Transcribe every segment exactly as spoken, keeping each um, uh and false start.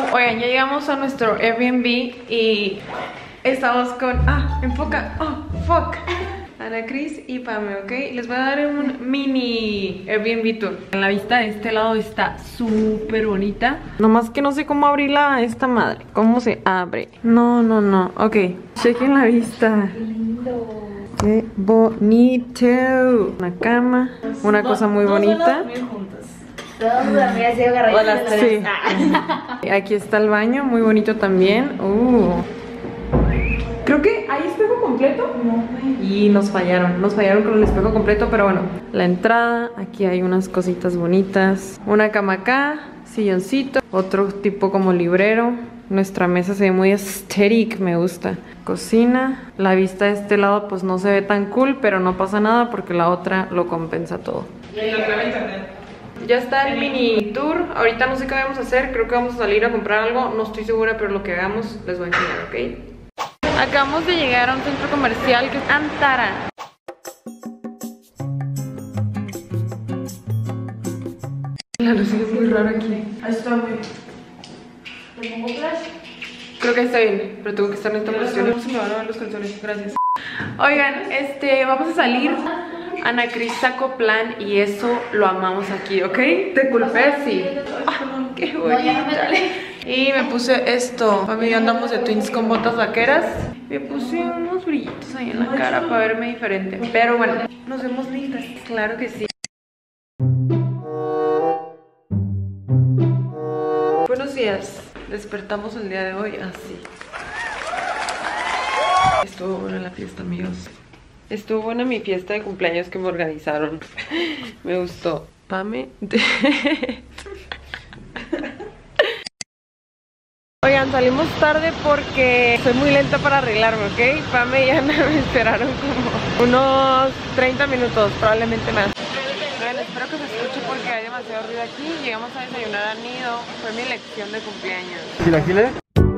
Oigan, ya llegamos a nuestro Airbnb y estamos con... Ah, enfoca. Oh, fuck. Ana Cris y Pame, ¿ok? Les voy a dar un mini Airbnb tour. La vista de este lado está súper bonita. Nomás que no sé cómo abrirla esta madre. ¿Cómo se abre? No, no, no. Ok, chequen la vista. Qué lindo. Qué bonito. Una cama, una cosa muy bonita. Todos dormir así agarraditos. Sí. Aquí está el baño, muy bonito también. Uh. Creo que hay espejo completo. Y nos fallaron, nos fallaron con el espejo completo, pero bueno. La entrada, aquí hay unas cositas bonitas. Una cama acá, silloncito, otro tipo como librero. Nuestra mesa se ve muy aesthetic, me gusta. Cocina, la vista de este lado pues no se ve tan cool, pero no pasa nada porque la otra lo compensa todo. Ya está el mini tour. Ahorita no sé qué vamos a hacer, creo que vamos a salir a comprar algo. No estoy segura, pero lo que hagamos les voy a enseñar, ¿ok? Acabamos de llegar a un centro comercial que es Antara. La luz es muy rara aquí. Ahí está muy... ¿Le pongo flash? Creo que está bien, pero tengo que estar en esta posición. No se me van a ver los calzones, gracias. Oigan, este, vamos a salir. Ana Cris sacó plan y eso lo amamos aquí, ¿ok? Te culpé, sí. Oh, qué bonita. Y me puse esto. Mami y yo andamos de twins con botas vaqueras. Me puse unos brillitos ahí en la cara para verme diferente. Pero bueno, nos vemos lindas. Claro que sí. Buenos días. Despertamos el día de hoy así. Estuvo buena la fiesta, amigos. Estuvo buena mi fiesta de cumpleaños que me organizaron. Me gustó. Pame. Oigan, salimos tarde porque soy muy lenta para arreglarme, ¿ok? Pame y Ana me esperaron como unos treinta minutos, probablemente más. Bueno, espero que se escuche porque hay demasiado ruido aquí. Llegamos a desayunar a Nido. Fue mi lección de cumpleaños. ¿Sí la gile?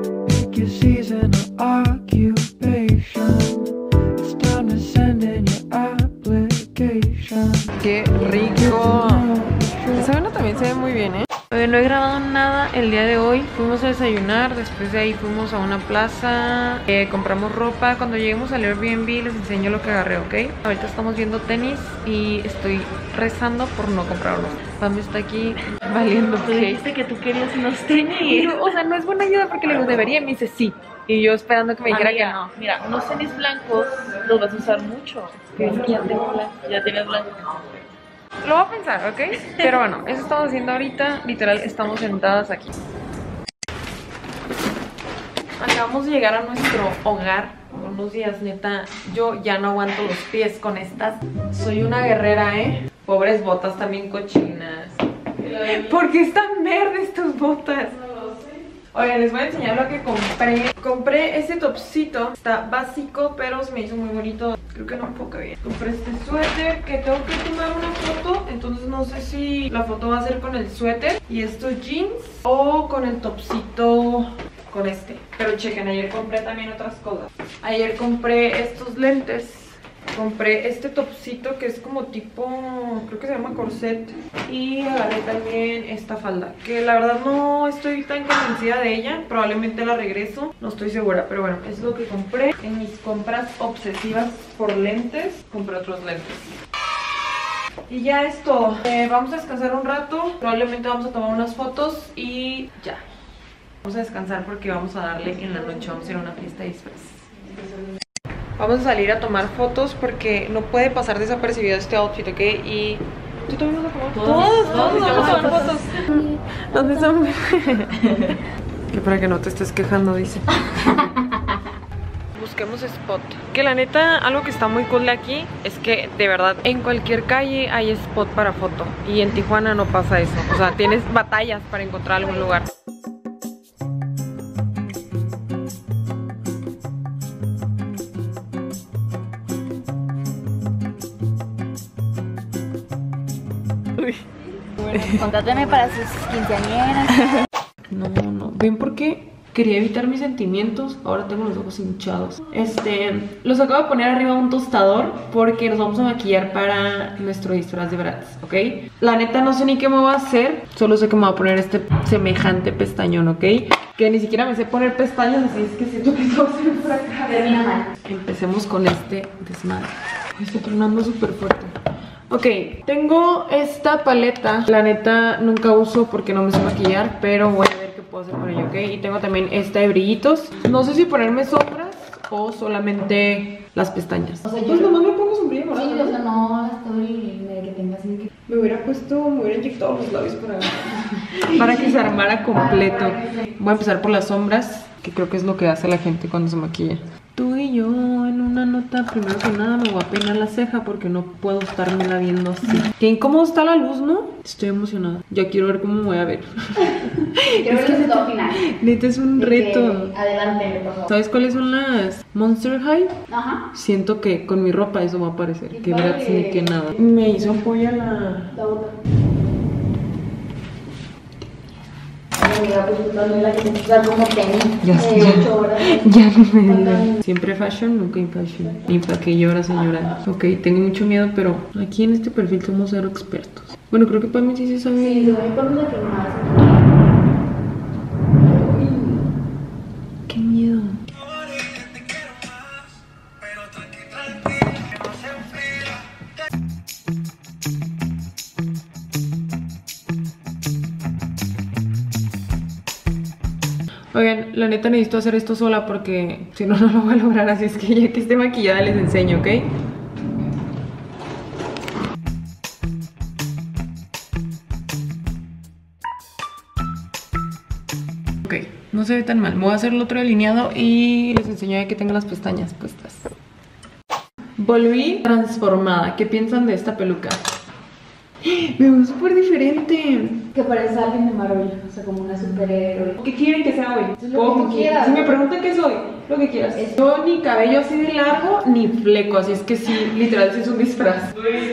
¡Qué rico! Esa vena también se ve muy bien, ¿eh? Oye, no he grabado nada el día de hoy. Fuimos a desayunar, después de ahí fuimos a una plaza, eh, compramos ropa. Cuando lleguemos al Airbnb les enseño lo que agarré, ¿ok? Ahorita estamos viendo tenis y estoy rezando por no comprarlos. Pam está aquí valiendo. Tú dijiste que tú querías unos tenis. No, o sea, no es buena ayuda porque le digo, debería, y me dice sí. Y yo esperando que me dijera Amiga, que no. Mira, unos tenis blancos los vas a usar mucho. Es que ya tengo blanco. Ya tienes blancos. Lo voy a pensar, ¿ok? Pero bueno, eso estamos haciendo ahorita. Literal, estamos sentadas aquí. Acabamos de llegar a nuestro hogar. Unos días, neta, yo ya no aguanto los pies con estas. Soy una guerrera, ¿eh? Pobres botas también cochinas. ¿Por qué están verdes tus botas? Oigan, les voy a enseñar lo que compré. Compré este topsito. Está básico, pero se me hizo muy bonito. Creo que no enfoca bien. Compré este suéter que tengo que tomar una foto. Entonces no sé si la foto va a ser con el suéter y estos jeans o con el topsito con este. Pero chequen, ayer compré también otras cosas. Ayer compré estos lentes. Compré este topsito que es como tipo, creo que se llama corset. Y agarré también esta falda, que la verdad no estoy tan convencida de ella. Probablemente la regreso, no estoy segura. Pero bueno, es lo que compré. En mis compras obsesivas por lentes, compré otros lentes. Y ya es todo. eh, Vamos a descansar un rato. Probablemente vamos a tomar unas fotos y ya. Vamos a descansar porque vamos a darle en la noche. Vamos a ir a una fiesta de disfraz. Vamos a salir a tomar fotos porque no puede pasar desapercibido este outfit, ¿ok? Y... ¿tú también vas a tomar fotos? Todos, todos vamos a tomar fotos. ¿Dónde están? Que para que no te estés quejando, dice. Busquemos spot. Que la neta, algo que está muy cool de aquí es que, de verdad, en cualquier calle hay spot para foto. Y en Tijuana no pasa eso. O sea, tienes batallas para encontrar algún lugar. Contráteme para sus quinceañeras. No, no. ¿Ven por qué Quería evitar mis sentimientos, ahora tengo los ojos hinchados. Este, los acabo de poner arriba de un tostador porque nos vamos a maquillar para nuestro disfraz de Bratz, ¿ok? La neta no sé ni qué me voy a hacer, solo sé que me voy a poner este semejante pestañón, ¿ok? Que ni siquiera me sé poner pestañas, así es que siento que todo se me por acá. Termina mal. Empecemos con este desmadre. Estoy tronando súper fuerte. Ok, tengo esta paleta. La neta nunca uso porque no me sé maquillar, pero voy a ver qué puedo hacer con ella, ok. Y tengo también esta de brillitos. No sé si ponerme sombras o solamente las pestañas. O sea, yo pues creo- nomás me pongo sombrillo, ¿verdad? Sí, o sea, no estoy de que tengas así que... Me hubiera puesto, me hubiera inyectado los labios para, para que se armara completo. Voy a empezar por las sombras, que creo que es lo que hace la gente cuando se maquilla. Tú y yo en una nota, primero que nada me voy a peinar la ceja porque no puedo estármela viendo así. Qué incómodo está la luz, ¿no? Estoy emocionada. Ya quiero ver cómo me voy a ver. Quiero ver el resultado final. Neta es un De reto. que adelante, por favor. ¿Sabes cuáles son las Monster High? Ajá. Siento que con mi ropa eso va a parecer. Qué Que Bratz padre. ni que nada. Me hizo polla la... La otra. Ay, amiga, pues tú también la que te usar como tenis. Ya de sé, ya. ocho horas. Ya no me ¿Cuántas? digas. Siempre fashion, nunca in fashion. Ni para que llora, señora. Ok, tengo mucho miedo, pero aquí en este perfil somos cero expertos. Bueno, creo que para mí sí se sabe. Sí, se voy a poner la firmada. Qué miedo. Oigan, la neta necesito hacer esto sola porque si no, no lo voy a lograr. Así es que ya que esté maquillada les enseño, ¿ok? Ok, no se ve tan mal. Voy a hacer el otro delineado y les enseño ya que tengo las pestañas puestas. Volví transformada. ¿Qué piensan de esta peluca? Me veo súper diferente. Que parece alguien de Marvel, o sea, como una superhéroe. ¿Qué quieren que sea hoy? Es lo que tú quieras. Si me preguntan qué soy, lo que quieras. Es- Yo ni cabello así de largo, ni fleco, así es que sí, literal, sí es un disfraz.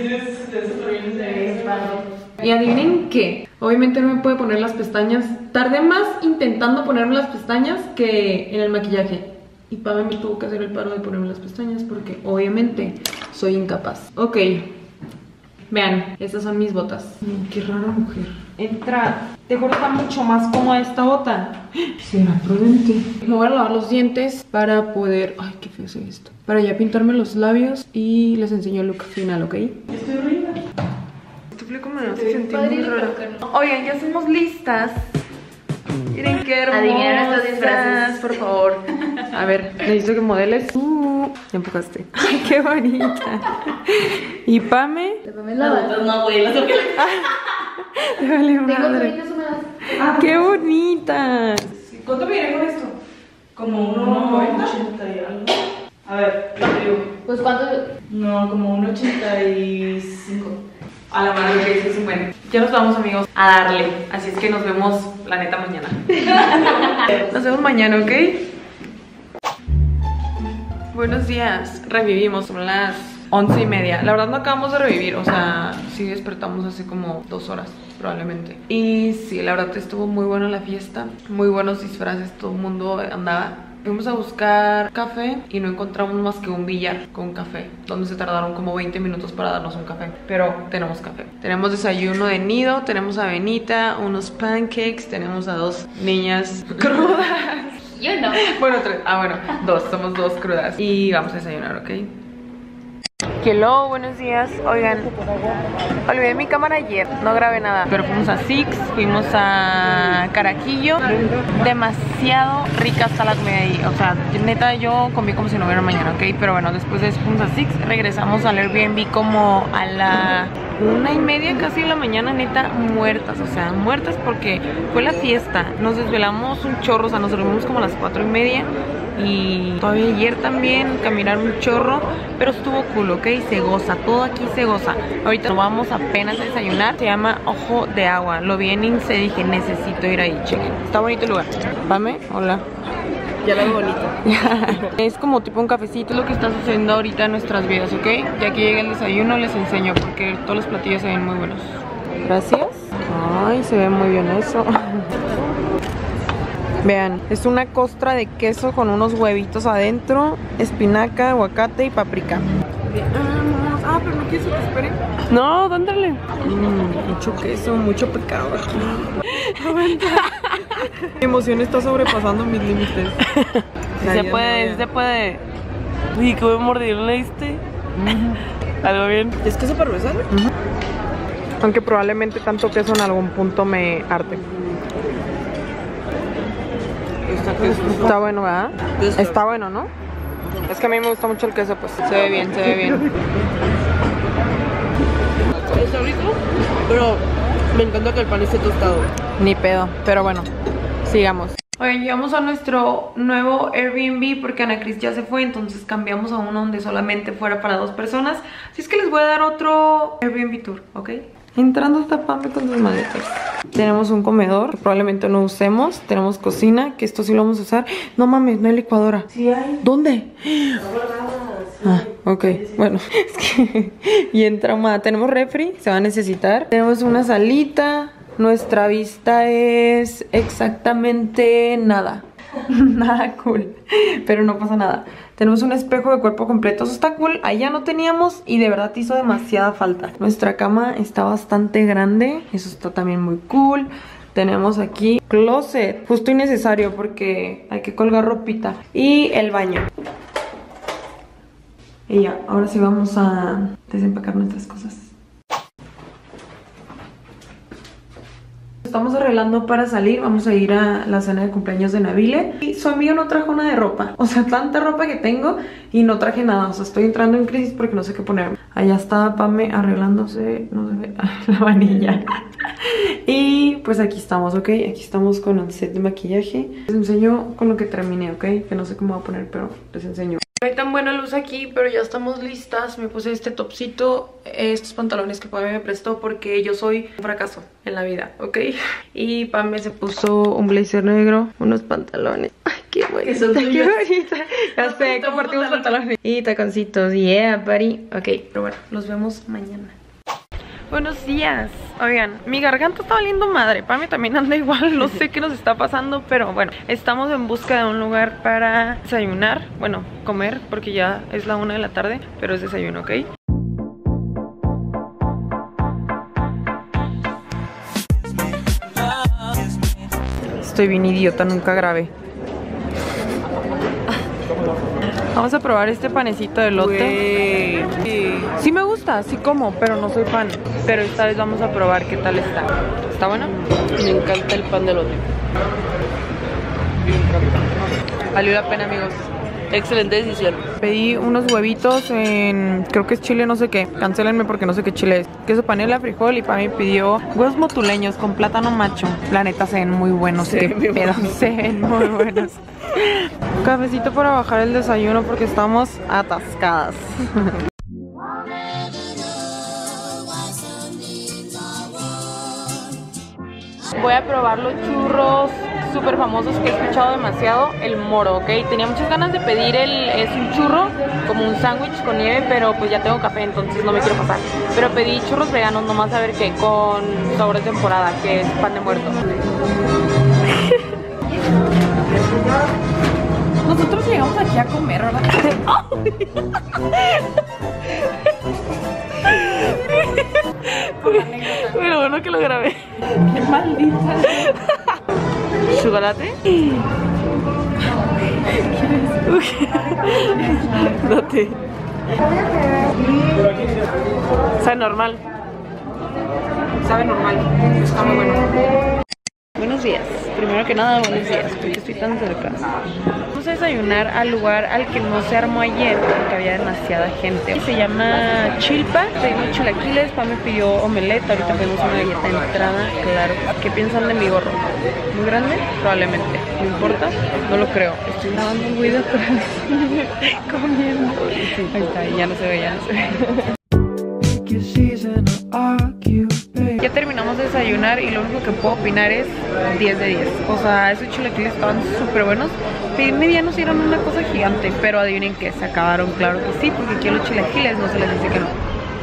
Y adivinen qué, obviamente no me puede poner las pestañas. Tardé más intentando ponerme las pestañas que en el maquillaje. Y Pame me tuvo que hacer el paro de ponerme las pestañas porque obviamente soy incapaz. Ok. Vean, estas son mis botas. Mm, qué rara mujer. Entra, te juro que está mucho más cómoda esta bota. Será prudente. Me voy a lavar los dientes para poder... Ay, qué feo es esto. Para ya pintarme los labios y les enseño el look final, ¿ok? Estoy horrible. Este fleco me hace sentir muy raro. Oigan, ya somos listas. Miren qué hermosas. Adivinen nuestros disfraces. Por favor. A ver, necesito que modeles. Uh, ya empujaste. Ay, qué bonita. Y Pame. Las otras no, güey, las otras. Te vale Tengo madre. toallitas húmedas. Ah, qué bonita. ¿Cuánto me iré con esto? Como uno ochenta y algo. A ver, lo digo. Pues cuánto. No, como un ochenta y cinco. A la madre que dices, bueno. Ya nos vamos, amigos, a darle. Así es que nos vemos, la neta, mañana. Nos vemos mañana, ¿ok? Buenos días. Revivimos, son las once y media. La verdad no acabamos de revivir, o sea, sí despertamos hace como dos horas, probablemente. Y sí, la verdad estuvo muy buena la fiesta. Muy buenos disfraces, todo el mundo andaba. Fuimos a buscar café y no encontramos más que un billar con café, donde se tardaron como veinte minutos para darnos un café. Pero tenemos café. Tenemos desayuno de nido, tenemos avenita, unos pancakes, tenemos a dos niñas crudas. Yo no. Bueno, tres. Ah, bueno, dos, somos dos crudas. Y vamos a desayunar, ¿ok? Hello, buenos días. Oigan, olvidé mi cámara ayer, no grabé nada. Pero fuimos a Six, fuimos a Carajillo. Demasiado rica está la comida ahí. O sea, neta, yo comí como si no hubiera mañana, ¿ok? Pero bueno, después de eso fuimos a Six, regresamos al Airbnb como a la una y media casi de la mañana, neta, muertas. O sea, muertas porque fue la fiesta. Nos desvelamos un chorro, o sea, nos dormimos como a las cuatro y media. Y todavía ayer también caminaron un chorro, pero estuvo cool, ¿ok? Se goza, todo aquí se goza. Ahorita nos vamos apenas a desayunar. Se llama Ojo de Agua. Lo vi en Insta y dije, necesito ir ahí, chequen. Está bonito el lugar. Pame, hola. Ya la veo bonita. Es como tipo un cafecito, es lo que está sucediendo ahorita en nuestras vidas, ¿ok? Ya que llegue el desayuno les enseño porque todos los platillos se ven muy buenos. Gracias. Ay, se ve muy bien eso. Vean, es una costra de queso con unos huevitos adentro, espinaca, aguacate y paprika. Veamos. Ah, pero no quieres que te espere. No, dándole. Mm, mucho queso, mucho pecado aquí. Mi emoción está sobrepasando mis límites. Si se puede, si se puede. Uy, qué buen mordidón le diste. ¿Algo bien? ¿Es queso parmesano? Uh-huh. Aunque probablemente tanto queso en algún punto me arte. Está queso. Está bueno, ¿verdad? Está. Está bueno, ¿no? Es que a mí me gusta mucho el queso, pues se ve bien, se ve bien. Está rico, pero me encanta que el pan esté tostado. Ni pedo, pero bueno, sigamos. Oigan, llegamos a nuestro nuevo Airbnb porque Ana Cris ya se fue, entonces cambiamos a uno donde solamente fuera para dos personas. Así es que les voy a dar otro Airbnb tour, ¿ok? Entrando hasta Pame con sus maletas. Tenemos un comedor que probablemente no usemos. Tenemos cocina, que esto sí lo vamos a usar. No mames, no hay licuadora. Sí hay. ¿Dónde? Ah, ok, bueno, es que bien traumada. Tenemos refri, se va a necesitar. Tenemos una salita. Nuestra vista es exactamente nada. Nada cool, pero no pasa nada. Tenemos un espejo de cuerpo completo, eso está cool. Allá no teníamos y de verdad hizo demasiada falta. Nuestra cama está bastante grande, eso está también muy cool. Tenemos aquí closet, justo y necesario porque hay que colgar ropita. Y el baño. Y ya, ahora sí vamos a desempacar nuestras cosas. Estamos arreglando para salir, vamos a ir a la cena de cumpleaños de Nabile. Y su amigo no trajo nada de ropa, o sea, tanta ropa que tengo y no traje nada. O sea, estoy entrando en crisis porque no sé qué ponerme. Allá está Pame arreglándose, no se ve, la vanilla. Y pues aquí estamos, ¿ok? Aquí estamos con el set de maquillaje. Les enseño con lo que terminé, ¿ok? Que no sé cómo voy a poner, pero les enseño. No hay tan buena luz aquí, pero ya estamos listas. Me puse este topcito, estos pantalones que Pame me prestó porque yo soy un fracaso en la vida, ¿ok? Y Pame se puso un blazer negro, unos pantalones. Ay, qué bonita, qué bonita. Ya sé, compartimos pantalones. Y taconcitos, yeah, buddy. Ok, pero bueno, nos vemos mañana. Buenos días. Oigan, mi garganta está valiendo madre. Pame también anda igual, no sé qué nos está pasando, pero bueno, estamos en busca de un lugar para desayunar. Bueno, comer, porque ya es la una de la tarde, pero es desayuno, ¿ok? Estoy bien idiota, nunca grabé. Vamos a probar este panecito de elote. Sí. Sí me gusta, sí como, pero no soy fan. Pero esta vez vamos a probar qué tal está. ¿Está bueno? Me encanta el pan de elote. Valió la pena, amigos. Excelente decisión. Pedí unos huevitos en, creo que es chile no sé qué. Cancélenme porque no sé qué chile es. Queso panela, frijol y Pami pidió huevos motuleños con plátano macho. La neta se ven muy buenos. Se qué ven pedo, se ven muy buenos. Cafecito para bajar el desayuno porque estamos atascadas. Voy a probar los churros súper famosos que he escuchado demasiado, el moro, ¿ok? Tenía muchas ganas de pedir el, es un churro, como un sándwich con nieve, pero pues ya tengo café, entonces no me quiero pasar. Pero pedí churros veganos, nomás a ver qué, con sabor de temporada, que es pan de muerto. Nosotros llegamos aquí a comer, ¿verdad? Pero bueno que lo grabé. Qué maldita. ¿Chocolate? Date. Sabe normal. Sabe normal. Está muy bueno. Buenos días. Primero que nada, buenos días. ¿Por qué estoy tan cerca? Vamos a desayunar al lugar al que no se armó ayer porque había demasiada gente. Se llama Chilpa. Pedimos chilaquiles. Pa me pidió omelette. Ahorita pedimos una galleta de entrada. Claro. ¿Qué piensan de mi gorro? ¿Muy grande? Probablemente. ¿No importa? No lo creo. Estoy grabando un video atrás. Comiendo. Ahí está. Ya no se ve, ya no se ve. Ya terminamos de desayunar y lo único que puedo opinar es diez de diez. O sea, esos chilaquiles estaban súper buenos. Pedir medianos eran una cosa gigante, pero adivinen que se acabaron, claro que sí, porque aquí a los chilaquiles no se les dice que no.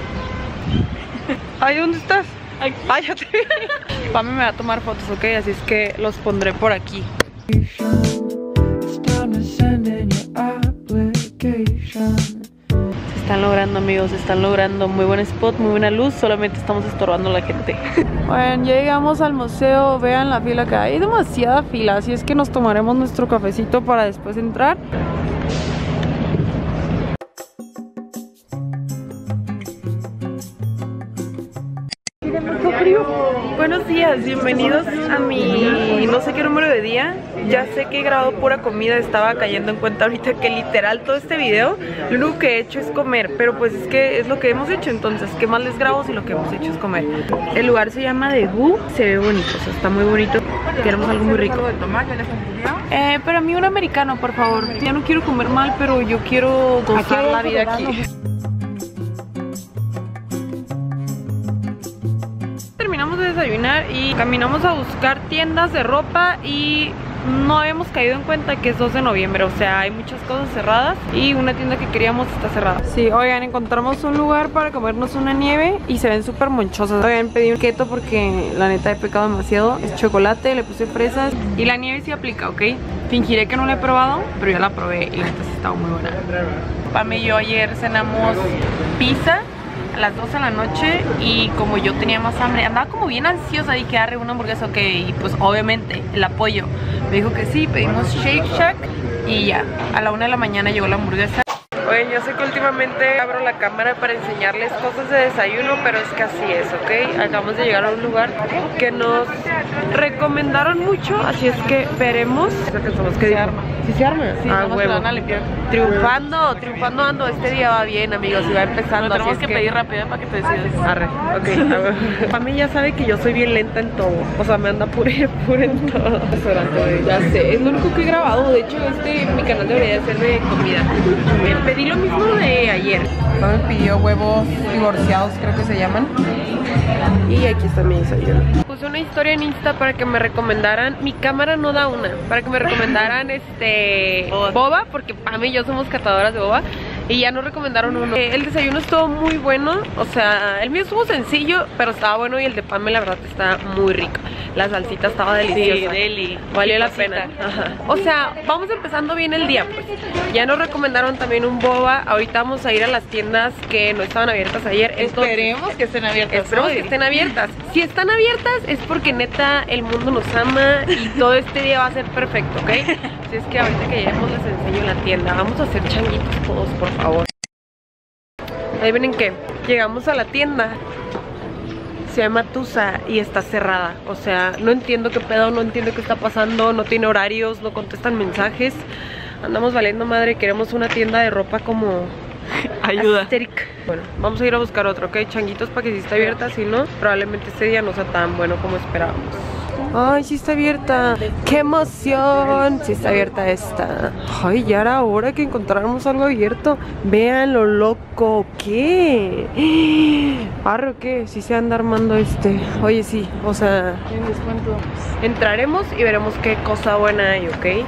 Ay, ¿dónde estás? Ay, ya te vi. Pame me va a tomar fotos, ok, así es que los pondré por aquí. Se están logrando, amigos, se están logrando. Muy buen spot, muy buena luz. Solamente estamos estorbando a la gente. Bueno, ya llegamos al museo. Vean la fila que hay. Hay demasiada fila, así es que nos tomaremos nuestro cafecito para después entrar. Buenos días, bienvenidos a mi no sé qué número de día. Ya sé que he grabado pura comida, estaba cayendo en cuenta ahorita que literal todo este video lo único que he hecho es comer, pero pues es que es lo que hemos hecho, entonces ¿qué más les grabo si lo que hemos hecho es comer? El lugar se llama The Gu, se ve bonito, o sea, está muy bonito, queremos algo muy rico. Eh, para mí un americano, por favor. Ya no quiero comer mal, pero yo quiero gozar la vida aquí. Terminamos de desayunar y caminamos a buscar tiendas de ropa y no habíamos caído en cuenta que es dos de noviembre, o sea, hay muchas cosas cerradas y una tienda que queríamos está cerrada. Sí, oigan, encontramos un lugar para comernos una nieve y se ven súper monchosas. Oigan, pedí un keto porque la neta he pecado demasiado. Es chocolate, le puse fresas y la nieve sí aplica, ¿ok? Fingiré que no la he probado, pero ya la probé y la neta sí estaba muy buena. Pam y yo ayer cenamos pizza a las doce de la noche y como yo tenía más hambre, andaba como bien ansiosa y que agarré una hamburguesa, ok, y pues obviamente el apoyo me dijo que sí, pedimos Shake Shack y ya, a la una de la mañana llegó la hamburguesa. Oye, yo sé que últimamente abro la cámara para enseñarles cosas de desayuno, pero es que así es, ¿ok? Acabamos de llegar a un lugar que nos recomendaron mucho, así es que veremos. ¿Qué se arma? ¿Sí se arma? Sí, ah, huevo. Van a limpiar. Triunfando, triunfando ando. Este día va bien, amigos, y va empezando. Lo tenemos que, que pedir rápido para que te decidas. Arre, ok. Para mí ya sabe que yo soy bien lenta en todo. O sea, me anda pura pura en todo. Ya sé, es lo único que he grabado. De hecho, este mi canal debería ser de comida. Me pedí lo mismo de ayer. Me pidió huevos divorciados, creo que se llaman. Y aquí está mi desayuno. Puse una historia en Insta para que me recomendaran. Mi cámara no da una. Para que me recomendaran este boba, porque Pam y yo somos catadoras de boba. Y ya nos recomendaron uno. eh, El desayuno estuvo muy bueno. O sea, el mío estuvo sencillo, pero estaba bueno. Y el de Pam, la verdad, está muy rico. La salsita estaba deliciosa. Sí, deli. Valió la pena. Ajá. O sea, vamos empezando bien el día, pues. Ya nos recomendaron también un boba. Ahorita vamos a ir a las tiendas que no estaban abiertas ayer. Entonces, esperemos que estén abiertas. Esperemos hoy. que estén abiertas. Si están abiertas es porque neta el mundo nos ama y todo este día va a ser perfecto, ¿ok? Si es que ahorita que lleguemos les enseño la tienda. Vamos a hacer changuitos todos, por favor. Ahí ven en qué. Llegamos a la tienda. Se llama Tusa y está cerrada. O sea, no entiendo qué pedo, no entiendo qué está pasando. No tiene horarios, no contestan mensajes. Andamos valiendo madre, queremos una tienda de ropa como... ayuda. Asteric. Bueno, vamos a ir a buscar otro, ¿ok? Changuitos para que sí esté abierta, si no, probablemente este día no sea tan bueno como esperábamos. Ay, sí está abierta. ¡Qué emoción! Sí está abierta esta. Ay, ya era hora que encontráramos algo abierto. Vean lo loco. ¿Qué? ¿Arro qué? Sí se anda armando este. Oye, sí, o sea... en descuento. Entraremos y veremos qué cosa buena hay, ¿ok?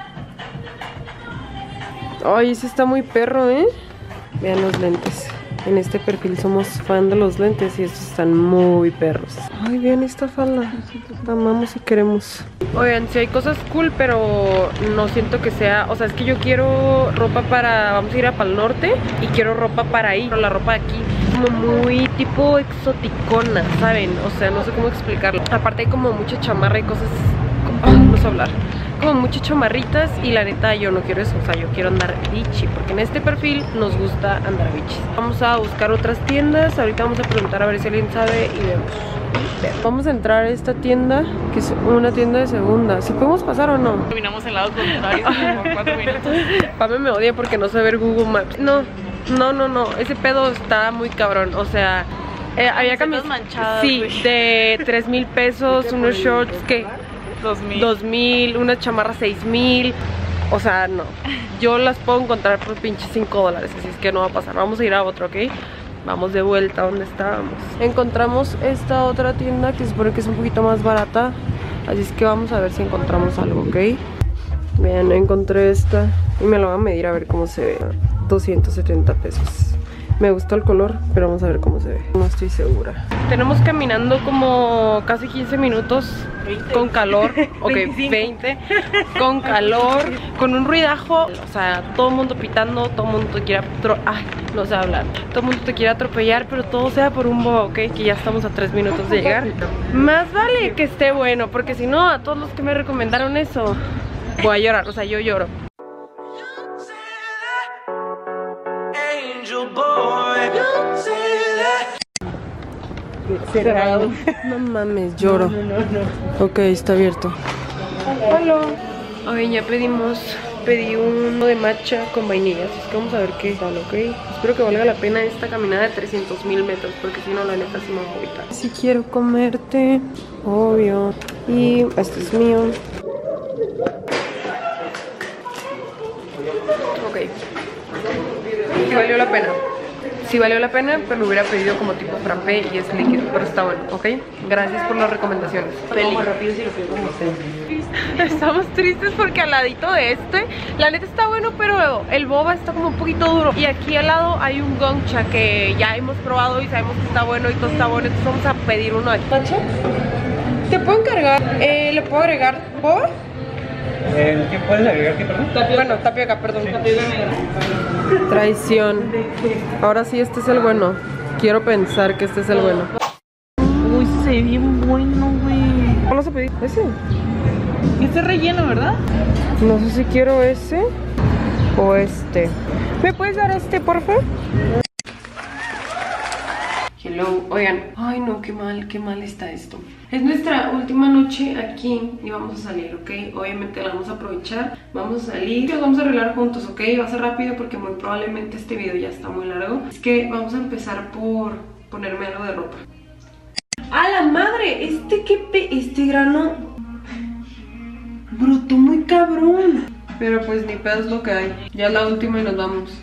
Ay, ese está muy perro, ¿eh? Vean los lentes. En este perfil somos fan de los lentes y estos están muy perros. Ay, vean esta falda. La amamos y queremos. Oigan, sí hay cosas cool, pero no siento que sea... O sea, es que yo quiero ropa para... Vamos a ir a Pal Norte y quiero ropa para ahí. Pero la ropa de aquí como muy tipo exoticona, ¿saben? O sea, no sé cómo explicarlo. Aparte hay como mucha chamarra y cosas... Ay, no sé hablar. Como muchas chamarritas y la neta yo no quiero eso, o sea, yo quiero andar bichi, porque en este perfil nos gusta andar bichi. Vamos a buscar otras tiendas, ahorita vamos a preguntar a ver si alguien sabe y vemos. Vamos a entrar a esta tienda, que es una tienda de segunda. ¿Sí podemos pasar o no? Terminamos en lado contrario por cuatro minutos. Pame me odia porque no sabe ver Google Maps. No, no, no, no, ese pedo está muy cabrón, o sea, eh, había camisas manchadas. Sí, wey. De tres mil pesos, unos shorts que... dos mil, una chamarra seis mil. O sea, no. Yo las puedo encontrar por pinche cinco dólares. Así es que no va a pasar. Vamos a ir a otro, ¿ok? Vamos de vuelta a donde estábamos. Encontramos esta otra tienda que se supone que es un poquito más barata. Así es que vamos a ver si encontramos algo, ¿ok? Vean, encontré esta y me lo voy a medir a ver cómo se ve. doscientos setenta pesos. Me gusta el color, pero vamos a ver cómo se ve. No estoy segura. Tenemos caminando como casi quince minutos con calor. Ok, veinte. Con calor, con un ruidajo. O sea, todo el mundo pitando, todo el mundo te quiere Ay, no sé hablar. Todo el mundo te quiere atropellar, pero todo sea por un bobo, ok. Que ya estamos a tres minutos de llegar. Más vale que esté bueno, porque si no, a todos los que me recomendaron eso, voy a llorar. O sea, yo lloro. Cerrado. No mames, lloro. No, no, no. Ok, está abierto. Hola. Oye, ya pedimos. Pedí uno de matcha con vainilla. Así que vamos a ver qué tal, ok. Espero que valga la pena esta caminada de trescientos mil metros, porque si no, la neta sí me voy a agüitar. Si quiero comerte, obvio. Y este es mío. Ok. Sí valió la pena. Sí valió la pena, pero lo hubiera pedido como tipo frappé y es líquido, pero está bueno, ¿ok? Gracias por las recomendaciones. Como rápido si lo pido como usted. Estamos tristes porque al ladito de este, la neta está bueno, pero el boba está como un poquito duro. Y aquí al lado hay un gongcha que ya hemos probado y sabemos que está bueno y todo está bueno, entonces vamos a pedir uno aquí. ¿Pacho? ¿Te puedo encargar? Eh, ¿Le puedo agregar boba? Eh, ¿Qué puedes agregar? ¿Qué, perdón? Tapioca. Bueno, tapioca, perdón. Sí. Tapioca negra. Traición. Ahora sí, este es el bueno. Quiero pensar que este es el bueno. Uy, se ve bien bueno, güey. ¿Cuál vas a pedir? ¿Ese? Este relleno, ¿verdad? No sé si quiero ese o este. ¿Me puedes dar este, por favor? Hello, oigan, ay no, qué mal, qué mal está esto. Es nuestra última noche aquí y vamos a salir, ¿ok? Obviamente la vamos a aprovechar, vamos a salir y nos vamos a arreglar juntos, ¿ok? Va a ser rápido porque muy probablemente este video ya está muy largo. Es que vamos a empezar por ponerme algo de ropa. ¡A la madre! Este que pe... este grano brotó muy cabrón. Pero pues ni pedo es lo que hay. Ya es la última y nos vamos.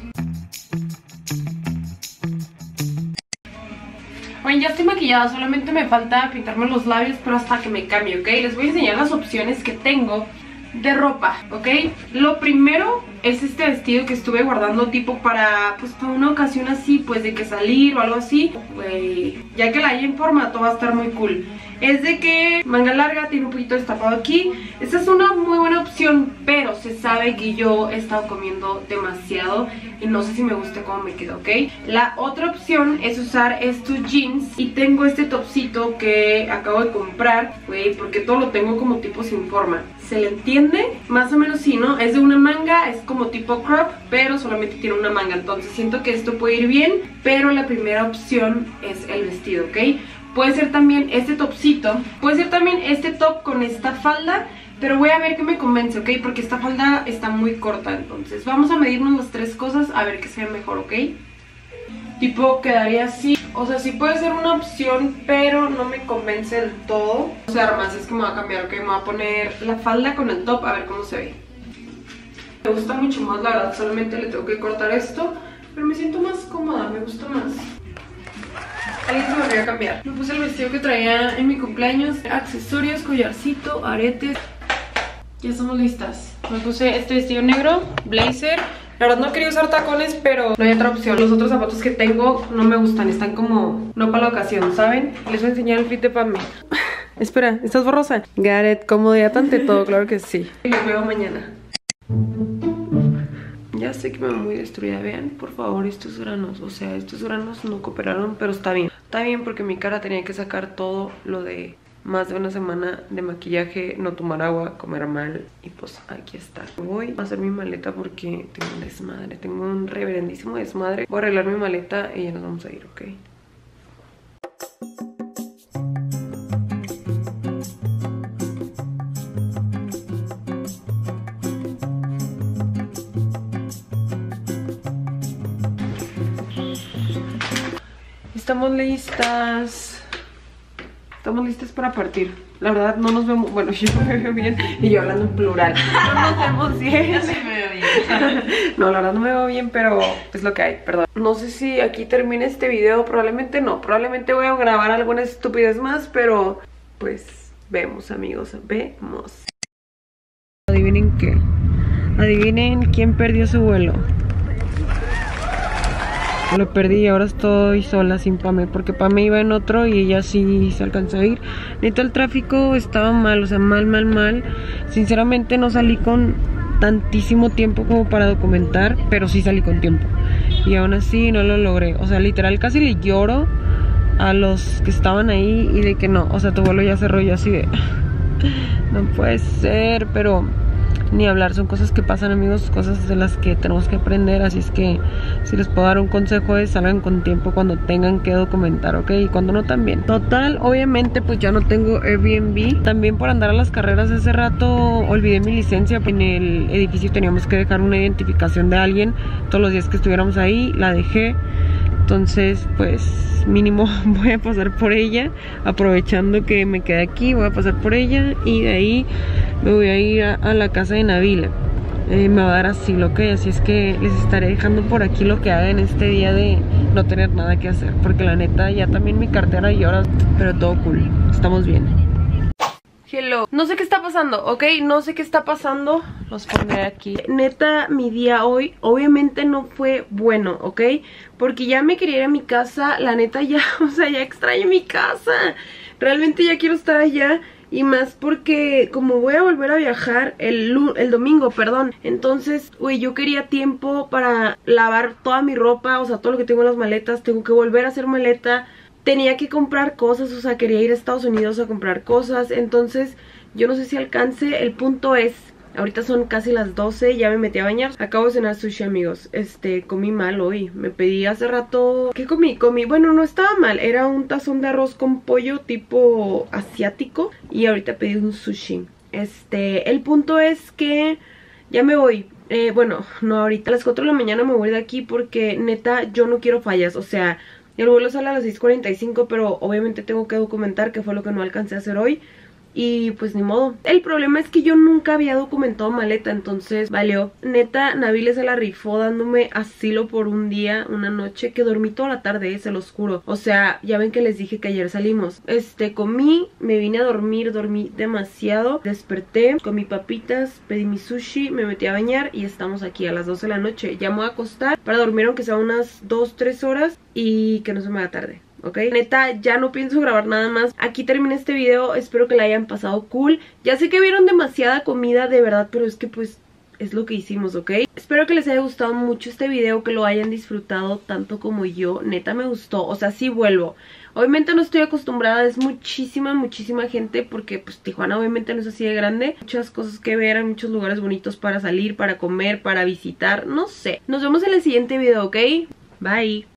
Bueno, ya estoy maquillada, solamente me falta pintarme los labios, pero hasta que me cambie, ¿ok? Les voy a enseñar las opciones que tengo de ropa, ¿ok? Lo primero es este vestido que estuve guardando tipo para, pues para una ocasión así, pues de que salir o algo así. Pues, ya que la hay en formato va a estar muy cool. Es de que manga larga, tiene un poquito destapado aquí. Esta es una muy buena opción, pero se sabe que yo he estado comiendo demasiado y no sé si me gusta cómo me queda, ¿ok? La otra opción es usar estos jeans y tengo este topcito que acabo de comprar, güey, porque todo lo tengo como tipo sin forma. ¿Se le entiende? Más o menos sí, ¿no? Es de una manga, es como tipo crop, pero solamente tiene una manga. Entonces siento que esto puede ir bien, pero la primera opción es el vestido, ¿ok? Puede ser también este topcito, puede ser también este top con esta falda, pero voy a ver qué me convence, ¿ok? Porque esta falda está muy corta, entonces vamos a medirnos las tres cosas a ver qué se ve mejor, ¿ok? Tipo, quedaría así, o sea, sí puede ser una opción, pero no me convence del todo. O sea, además es que me va a cambiar, ¿ok? Me voy a poner la falda con el top a ver cómo se ve. Me gusta mucho más, la verdad, solamente le tengo que cortar esto, pero me siento más cómoda, me gusta más. Alguien se me olvidó cambiar. Me puse el vestido que traía en mi cumpleaños, accesorios, collarcito, aretes. Ya estamos listas. Me puse este vestido negro, blazer. La verdad no quería usar tacones, pero no hay otra opción. Los otros zapatos que tengo no me gustan, están como no para la ocasión, ¿saben? Les voy a enseñar el fit de Pame. Espera, ¿estás borrosa? Gareth, comodidad ante todo, claro que sí. Y los veo mañana. Ya sé que me veo muy destruida. Vean, por favor, estos granos. O sea, estos granos no cooperaron, pero está bien. Está bien porque mi cara tenía que sacar todo lo de más de una semana de maquillaje, no tomar agua, comer mal. Y pues aquí está. Voy a hacer mi maleta porque tengo un desmadre. Tengo un reverendísimo desmadre. Voy a arreglar mi maleta y ya nos vamos a ir, ¿ok? Estamos listas. Estamos listas para partir. La verdad no nos vemos, bueno, yo me veo bien y yo hablando en plural. No nos vemos bien. Yo sí me veo bien. No, la verdad no me veo bien, pero es lo que hay, perdón. No sé si aquí termine este video, probablemente no. Probablemente voy a grabar algunas estupidez más, pero pues vemos, amigos, vemos. Adivinen qué. Adivinen quién perdió su vuelo. Lo perdí y ahora estoy sola sin Pame, porque Pame iba en otro y ella sí se alcanzó a ir. Neta, el tráfico estaba mal, o sea, mal, mal, mal. Sinceramente no salí con tantísimo tiempo como para documentar, pero sí salí con tiempo. Y aún así no lo logré. O sea, literal casi le lloro a los que estaban ahí y de que no, o sea, tu vuelo ya cerró, yo así de... no puede ser, pero... ni hablar, son cosas que pasan, amigos, cosas de las que tenemos que aprender. Así es que si les puedo dar un consejo es salgan con tiempo cuando tengan que documentar, ¿ok? Y cuando no también. Total, obviamente pues ya no tengo Airbnb. También por andar a las carreras hace rato olvidé mi licencia. En el edificio teníamos que dejar una identificación de alguien todos los días que estuviéramos ahí, la dejé. Entonces pues mínimo voy a pasar por ella, aprovechando que me quedé aquí, voy a pasar por ella y de ahí me voy a ir a, a la casa de Nabila. Eh, me va a dar asilo, ok, así es que les estaré dejando por aquí lo que haga en este día de no tener nada que hacer, porque la neta ya también mi cartera llora, pero todo cool, estamos bien. Hello, no sé qué está pasando, ok, no sé qué está pasando, los pondré aquí. Neta, mi día hoy obviamente no fue bueno, ok, porque ya me quería ir a mi casa, la neta ya, o sea, ya extraño mi casa, realmente ya quiero estar allá. Y más porque como voy a volver a viajar el, el domingo, perdón. Entonces, güey, yo quería tiempo para lavar toda mi ropa, o sea, todo lo que tengo en las maletas. Tengo que volver a hacer maleta. Tenía que comprar cosas, o sea, quería ir a Estados Unidos a comprar cosas. Entonces, yo no sé si alcance. El punto es, ahorita son casi las doce, ya me metí a bañar. Acabo de cenar sushi, amigos. Este, comí mal hoy. Me pedí hace rato... ¿Qué comí? Comí... Bueno, no estaba mal. Era un tazón de arroz con pollo tipo asiático. Y ahorita pedí un sushi. Este, el punto es que ya me voy. Eh, bueno, no ahorita. A las cuatro de la mañana me voy de aquí porque neta yo no quiero fallas. O sea, el vuelo sale a las seis cuarenta y cinco, pero obviamente tengo que documentar, que fue lo que no alcancé a hacer hoy. Y pues ni modo. El problema es que yo nunca había documentado maleta, entonces valió. Neta, Nabila se la rifó dándome asilo por un día, una noche, que dormí toda la tarde, se los juro. O sea, ya ven que les dije que ayer salimos. Este, comí, me vine a dormir, dormí demasiado. Desperté, comí papitas, pedí mi sushi, me metí a bañar y estamos aquí a las doce de la noche. Ya me voy a acostar para dormir aunque sea unas dos, tres horas y que no se me haga tarde. ¿Ok? Neta, ya no pienso grabar nada más. Aquí termina este video, espero que la hayan pasado cool. Ya sé que vieron demasiada comida, de verdad, pero es que pues es lo que hicimos, ¿ok? Espero que les haya gustado mucho este video, que lo hayan disfrutado tanto como yo. Neta me gustó, o sea, sí vuelvo. Obviamente no estoy acostumbrada, es muchísima, muchísima gente, porque pues Tijuana obviamente no es así de grande. Muchas cosas que ver, hay muchos lugares bonitos para salir, para comer, para visitar, no sé. Nos vemos en el siguiente video, ¿ok? Bye.